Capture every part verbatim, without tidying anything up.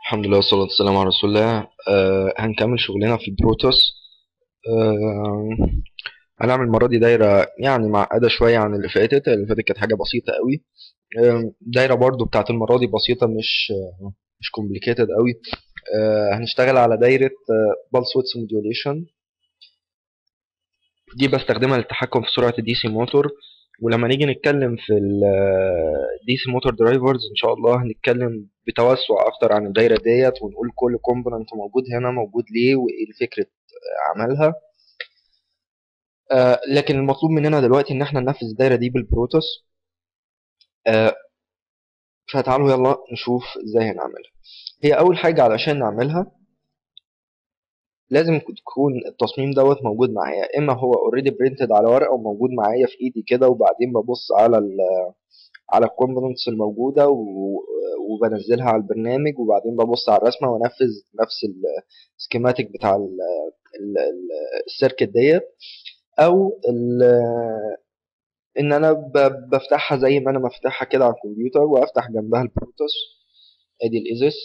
الحمد لله والصلاة والسلام على رسول الله. آه هنكمل شغلنا في البروتوس. آه هنعمل المرة دي دايرة يعني معقدة شوية عن اللي فاتت اللي فاتت كانت حاجة بسيطة قوي. آه دايرة برضو بتاعت المرة دي بسيطة، مش آه مش كومبليكيتد قوي. آه هنشتغل على دايرة بالس ويدث موديوليشن. دي بستخدمها للتحكم في سرعة الدي سي موتور. ولما نيجي نتكلم في الدي سي موتور درايفرز ان شاء الله هنتكلم بتوسع اكتر عن الدايره ديت، ونقول كل كومبوننت موجود هنا موجود ليه وايه فكره عملها. آه لكن المطلوب مننا دلوقتي ان احنا ننفذ الدايره دي بالبروتوس. آه فتعالوا يلا نشوف ازاي هنعملها. هي اول حاجه علشان نعملها لازم تكون التصميم دوت موجود معايا، اما هو اوريدي برينتد على ورقه وموجود معايا في ايدي كده، وبعدين ببص على ال على الكومبوننتس الموجودة و- وبنزلها على البرنامج، وبعدين ببص على الرسمة وانفذ نفس السكيماتيك بتاع ال- ال- ال- السيركت ديت. او ال- ان انا ب- بفتحها زي ما انا مفتاحها كده على الكمبيوتر، وافتح جنبها البروتوس. ادي الايزس،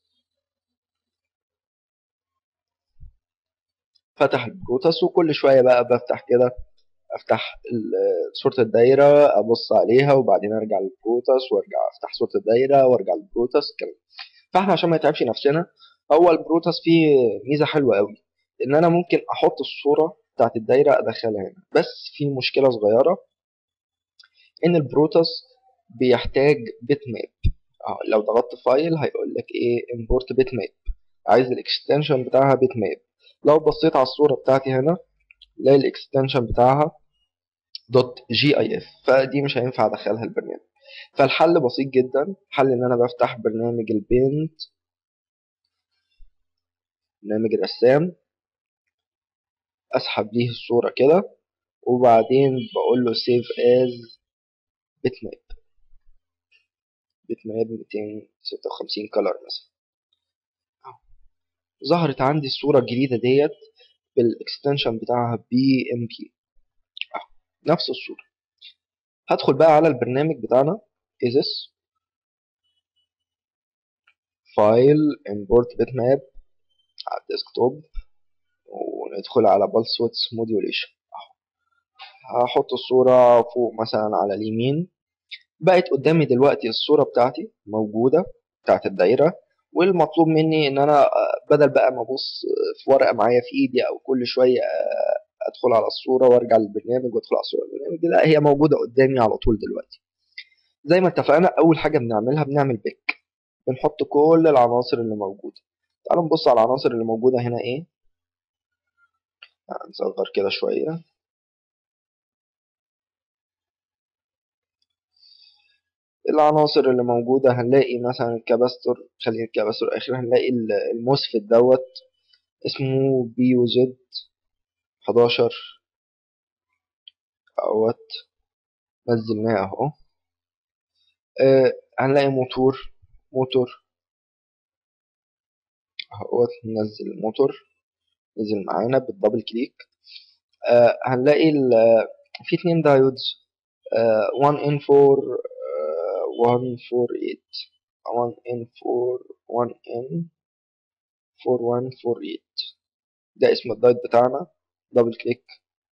فتح البروتوس، وكل شوية بقى بفتح كده، افتح ال- صورة الدايرة، ابص عليها، وبعدين ارجع للبروتوس وارجع افتح صورة الدايرة وارجع للبروتوس كده. فاحنا عشان ما نتعبش نفسنا، هو البروتوس فيه ميزه حلوه قوي، ان انا ممكن احط الصوره بتاعت الدايره ادخلها هنا. بس في مشكله صغيره، ان البروتوس بيحتاج بيت ماب. اه لو ضغطت فايل هيقول لك ايه امبورت بيت ماب، عايز الاكستنشن بتاعها بيت ماب. لو بصيت على الصوره بتاعتي هنا لاقي الاكستنشن بتاعها دوت جي اي اف، فدي مش هينفع ادخلها البرنامج. فالحل بسيط جدا، حل ان انا بفتح برنامج البينت، برنامج الرسام، اسحب ليه الصورة كده، وبعدين بقول له سيف از بيت ماب. بيت ماب مئتين وستة وخمسين كلر مثلا. أهو. ظهرت عندي الصورة الجديدة ديت بالاكستنشن بتاعها بي ام بي. نفس الصورة. هدخل بقى على البرنامج بتاعنا ازس، فايل، امبورت بيت ماب، على الديسكتوب، وندخل على بالس ويدث موديوليشن. هحط الصورة فوق مثلا على اليمين. بقت قدامي دلوقتي الصورة بتاعتي موجودة، بتاعت الدايرة. والمطلوب مني ان انا آه، بدل بقى ما ابص في ورقة معايا في ايدي، او كل شوية آه، ادخل على الصورة وارجع للبرنامج وادخل على الصورة البرنامج، لا هي موجودة قدامي على طول دلوقتي. زي ما اتفقنا، اول حاجة بنعملها بنعمل بيك، بنحط كل العناصر اللي موجودة. تعالوا نبص على العناصر اللي موجودة هنا ايه. نصغر كده شوية. العناصر اللي موجودة هنلاقي مثلا الكباستور، خلينا الكباستور آخر، هنلاقي الموسفيت دوت اسمه بي يو زد حداشر اهوت، نزلناه اهو. آه هنلاقي موتور، موتور اهوت، ننزل الموتور، نزل معانا بالدبل كليك. آه هنلاقي ال- في اتنين دايودز، آه واحد ان اربعة، آه واحد اربعة تمانية، واحد ان اربعة، واحد ان اربعة واحد اربعة تمانية. ده اسم الدايود بتاعنا. دبل كليك،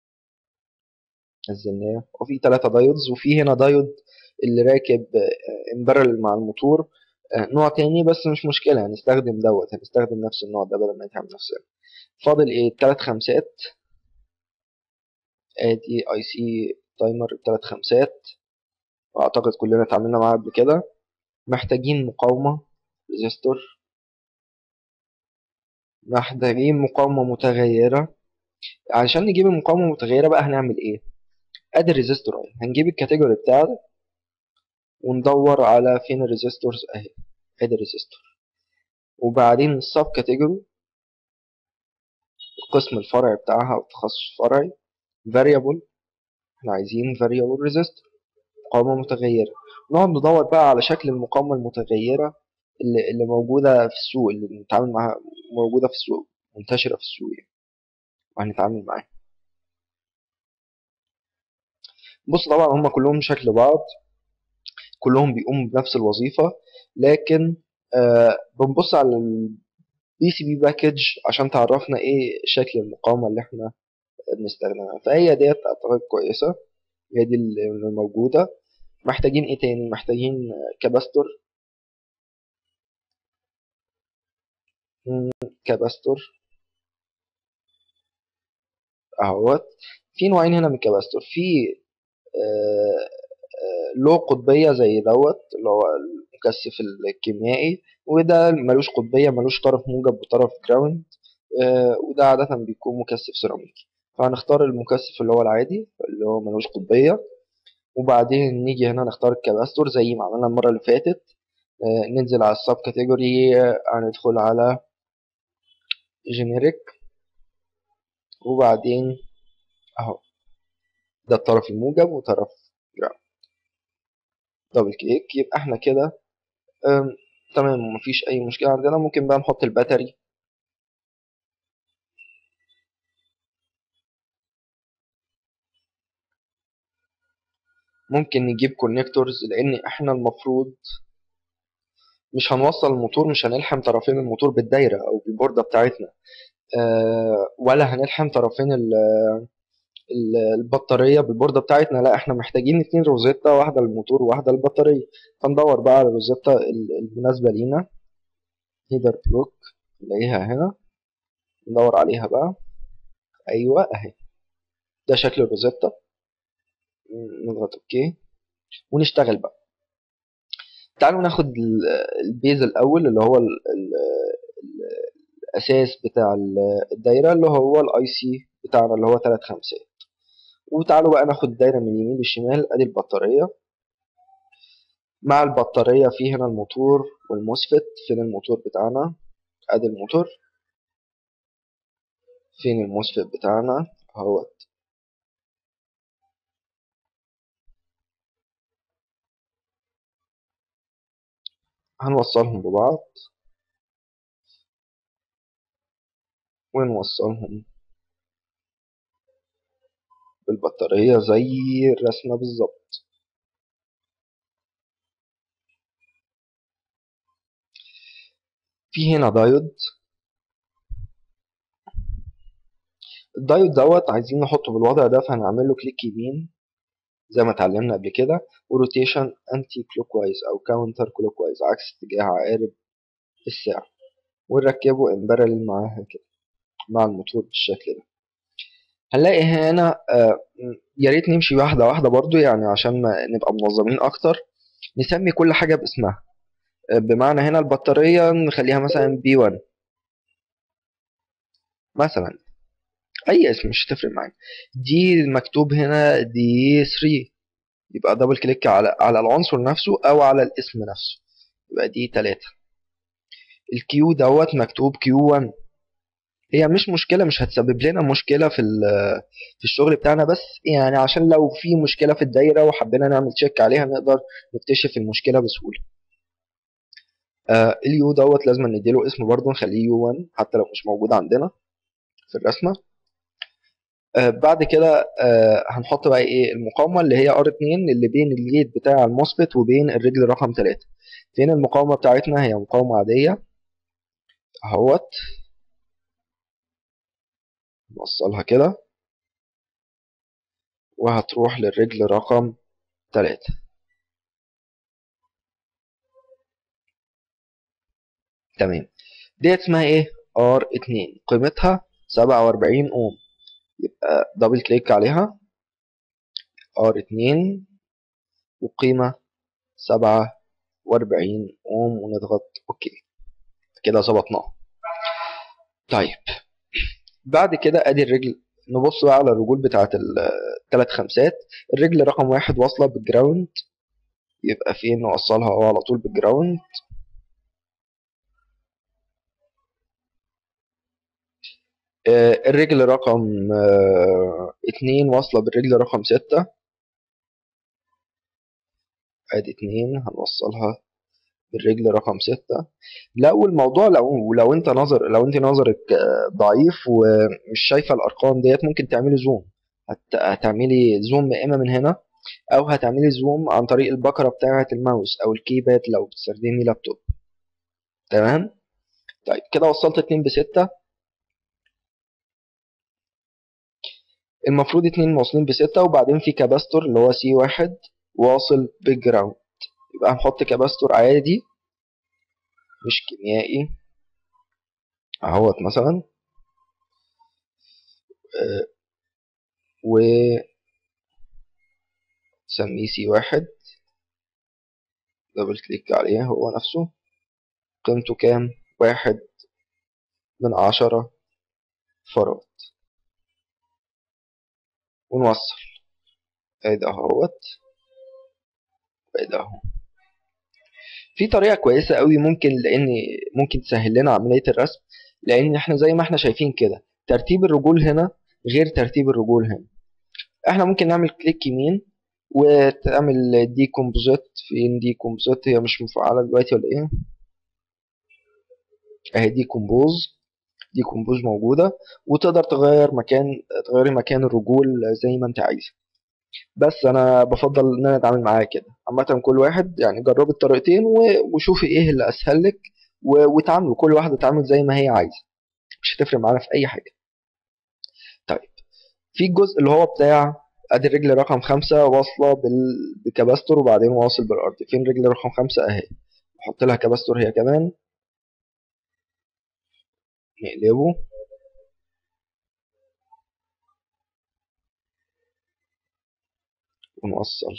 نزلناه. وفي ثلاثة دايودز، وفي هنا دايود اللي راكب امبرل مع الموتور، آه، نوع تاني بس مش مشكلة، هنستخدم دوت، هنستخدم نفس النوع ده بدل ما نتعب نفسنا. فاضل ايه؟ التلات خمسات. ادي اي سي تايمر التلات خمسات، واعتقد كلنا اتعاملنا معاه قبل كده. محتاجين مقاومة، ريزيستور. محتاجين مقاومة متغيرة. علشان نجيب المقاومة المتغيرة بقى هنعمل ايه؟ ادي الريزيستور اهي، هنجيب الكاتيجوري بتاعه وندور على فين الريزيستورز اهي. ادي الريزيستور. وبعدين السب كاتيجوري، القسم الفرعي بتاعها او التخصص الفرعي. variable، احنا عايزين variable resistor، مقاومة متغيرة. نقعد ندور بقى على شكل المقاومة المتغيرة اللي, اللي موجودة في السوق، اللي بنتعامل معاها، موجودة في السوق، منتشرة في السوق يعني، وهنتعامل معاها. بص طبعا هم كلهم شكل بعض، كلهم بيقوموا بنفس الوظيفة، لكن آه بنبص على البي سي بي باكج عشان تعرفنا ايه شكل المقاومة اللي احنا بنستخدمها. فهي ديت اعتقد كويسة، هي دي اللي موجودة. محتاجين ايه تاني؟ محتاجين كاباستور. مم، كاباستور اهوت. في نوعين هنا من الكاباستور. في آه، آه، له قطبية زي دوت اللي هو المكثف الكيميائي، وده ملوش قطبية، ملوش طرف موجب وطرف جراوند. آه، وده عادة بيكون مكثف سيراميكي. فهنختار المكثف اللي هو العادي اللي هو ملوش قطبية، وبعدين نيجي هنا نختار الكاباستور زي ما عملنا المرة اللي فاتت. آه، ننزل على السب كاتيجوري، هندخل على جينيريك، وبعدين اهو ده الطرف الموجب وطرف جراوند. دبل كليك يبقى احنا كده أم، تمام، مفيش اي مشكلة عندنا. ممكن بقى نحط الباتري. ممكن نجيب كونكتورز، لان احنا المفروض مش هنوصل الموتور، مش هنلحم طرفين الموتور بالدايرة او بالبوردة بتاعتنا. أه ولا هنلحم طرفين ال- ال- البطارية بالبوردة بتاعتنا. لا، احنا محتاجين اتنين روزيتا، واحدة للموتور وواحدة للبطارية. فندور بقى على الروزيتا ال- المناسبة لينا. هيدر بلوك، نلاقيها هنا، ندور عليها بقى. ايوه اهي، ده شكل الروزيتا. نضغط اوكي ونشتغل بقى. تعالوا ناخد ال- البيز الاول اللي هو ال ال ال الاساس بتاع ال- الدايره، اللي هو الاي سي بتاعنا اللي هو ثلاث خمسات. وتعالوا بقى ناخد الدايره من اليمين للشمال. ادي البطاريه، مع البطاريه في هنا الموتور والموسفت. فين الموتور بتاعنا؟ ادي الموتور. فين الموسفت بتاعنا؟ اهو. هنوصلهم ببعض ونوصلهم بالبطاريه زي الرسمه بالظبط. في هنا دايود. الدايود دوت عايزين نحطه بالوضع ده، فهنعمل له كليك يمين زي ما اتعلمنا قبل كده، وروتيشن انتي كلوك وايز او كاونتر كلوك وايز، عكس اتجاه عقارب الساعة، ونركبه امبارل معاها كده مع الموتور بالشكل ده. هنلاقي هنا آه، يا ريت نمشي واحدة واحدة برضو يعني عشان ما نبقى منظمين أكتر. نسمي كل حاجة باسمها. آه، بمعنى هنا البطارية نخليها مثلا بي واحد مثلا، أي اسم مش هتفرق معانا. دي مكتوب هنا دي ثلاثة، يبقى دبل كليك على على العنصر نفسه أو على الاسم نفسه، يبقى دي ثلاثة. الكيو دوت مكتوب كيو واحد. هي مش مشكلة، مش هتسبب لنا مشكلة في في الشغل بتاعنا، بس يعني عشان لو في مشكلة في الدايرة وحبينا نعمل تشيك عليها نقدر نكتشف المشكلة بسهولة. آه اليو دوت لازم نديله اسم برضه، نخليه يو واحد حتى لو مش موجود عندنا في الرسمة. آه بعد كده آه هنحط بقى ايه المقاومة اللي هي ار اتنين اللي بين الجيت بتاع الموسفيت وبين الرجل رقم ثلاثة. فين المقاومة بتاعتنا؟ هي مقاومة عادية اهوت. نوصلها كده وهتروح للرجل رقم ثلاثة. تمام. ديت اسمها ايه؟ ار اتنين، قيمتها سبعة وأربعين اوم. يبقى دبل كليك عليها، ار اتنين وقيمة سبعة وأربعين اوم، ونضغط اوكي. كده ظبطناها. طيب بعد كده ادي الرجل. نبص بقى على الرجول بتاعت الثلاث خمسات. الرجل رقم واحد واصلة بالجراوند، يبقى فين نوصلها هو على طول بالجراوند. آه، الرجل رقم آه، اتنين واصلة بالرجل رقم ستة. ادي اتنين هنوصلها بالرجل رقم ستة. لو الموضوع لو لو انت نظر لو انت نظرك آه، ضعيف ومش شايفة الارقام ديت، ممكن تعملي زوم. هت... هتعملي زوم يا اما من هنا، او هتعملي زوم عن طريق البكرة بتاعة الماوس او الكيباد لو بتستخدمي لابتوب. تمام. طيب كده وصلت اتنين بستة، المفروض اتنين واصلين بستة، وبعدين في كاباستور اللي هو سي واحد واصل بالجراوند. يبقى هنحط كاباستور عادي مش كيميائي اهوت مثلا، آه، وسميه سي واحد، دبل كليك عليه هو نفسه، قيمته كام؟ واحد من عشرة فراد، ونوصل. ادي اهوت، ادي اهو. في طريقة كويسة قوي ممكن، لان ممكن تسهل لنا عملية الرسم، لان احنا زي ما احنا شايفين كده ترتيب الرجول هنا غير ترتيب الرجول هنا. احنا ممكن نعمل كليك يمين وتعمل دي كومبوزيت. فين دي كومبوزيت؟ هي مش مفعلة دلوقتي ولا ايه؟ اهي دي كومبوز، دي كومبوز موجودة، وتقدر تغير مكان، تغيري مكان الرجول زي ما انت عايز. بس انا بفضل ان انا اتعامل معاها كده. عامة كل واحد يعني جرب الطريقتين و- وشوفي ايه اللي اسهل لك، و- وتعاملوا كل واحدة تعمل زي ما هي عايزة، مش هتفرق معانا في اي حاجة. طيب في الجزء اللي هو بتاع ادي الرجل رقم خمسة واصلة بال- بكباستور وبعدين واصل بالارض. فين رجل رقم خمسة؟ اهي، نحط لها كباستور هي كمان، نقلبه ونوصل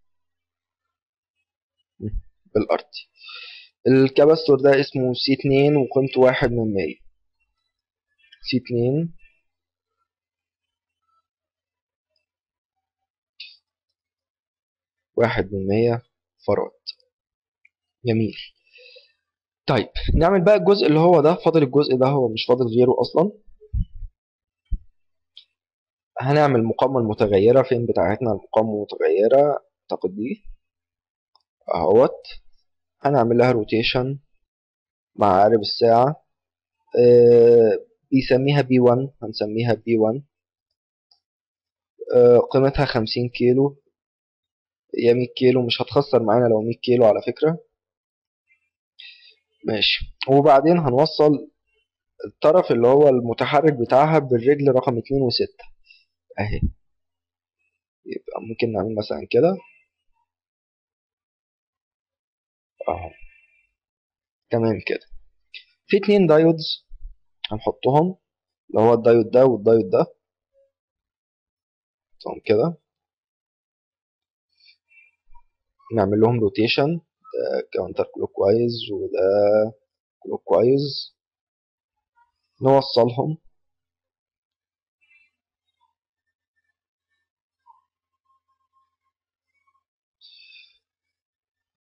بالارض. الكباستور ده اسمه سي اتنين وقيمته واحد من مية. سي اتنين واحد من مية فراد. جميل. طيب نعمل بقى الجزء اللي هو ده، فاضل الجزء ده، هو مش فاضل غيره اصلا. هنعمل مقاومة المتغيرة. فين بتاعتنا المقاومة المتغيرة؟ اعتقد دي اهوت. هنعمل لها روتيشن مع عقارب الساعة. آه بيسميها بي واحد، هنسميها بي واحد. آه قيمتها خمسين كيلو، هي مية كيلو، مش هتخسر معانا لو مية كيلو على فكرة. ماشي. وبعدين هنوصل الطرف اللي هو المتحرك بتاعها بالرجل رقم اتنين وستة اهي. يبقى ممكن نعمل مثلا كده اهو. تمام كده. في اتنين دايودز هنحطهم، اللي هو الدايود ده والدايود ده، نحطهم كده، نعمل لهم روتيشن، ده كاونتر كلوك وايز وده كلوك وايز، نوصلهم